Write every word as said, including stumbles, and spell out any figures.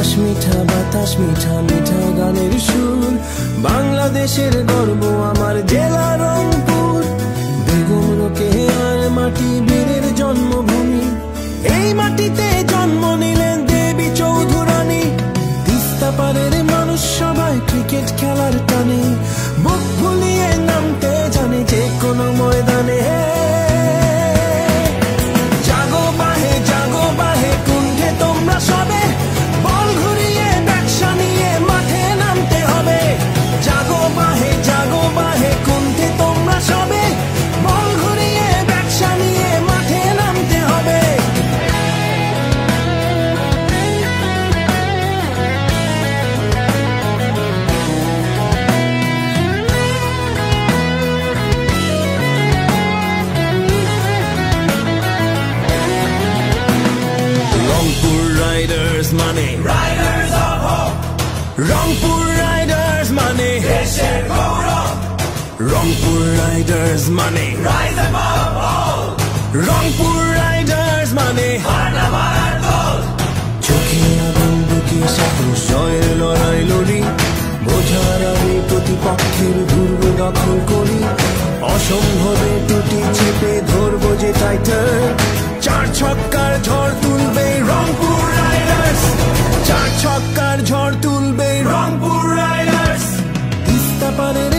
আকাশ মিঠা, বাতাস মিঠা, মিঠা গানের সুর। বাংলাদেশের গর্ব আমার জেলা রংপুর। বেগম রোকেয়ার মাটি বীরের জন্মভূমি। এই মাটিতে জন্ম নিলেন দেবী চৌধুরানী। তিস্তা পারের মানুষ সবাই ক্রিকেট খেলার টানে, বুক ভুলিয়ে নামতে জানে যে কোনো ময়দানে। জাগো বাহে, জাগো বাহে কুণ্ঠে তোমরা সবে, বল ঘুরিয়ে ব্যবসা নিয়ে মাঠে নামতে হবে। জাগো বাহে, জাগো বাহে কুণ্ঠে তোমরা সবে, বল ঘুরিয়ে ব্যবসা নিয়ে মাঠে নামতে হবে। Rangpur Riders money, Riders of hope, Rangpur Riders money, Desher Gaurav, Rangpur Riders money, rise above all, Rangpur Riders money, Parnamar Dol, চোখে আগুন বুকে সাহস জয়ের লড়াই লড়ি। বোঝার আমি প্রতিপক্ষের দুর্গ দখল করি। অসম্ভবে টুটি চেপে ধরবো যে টাইটার। চার ছক্কার ঝড় তুলবে রংপুর রাইডার্স, চার ছক্কার ঝড় তুলবে Rangpur Riders, তিস্তা পারের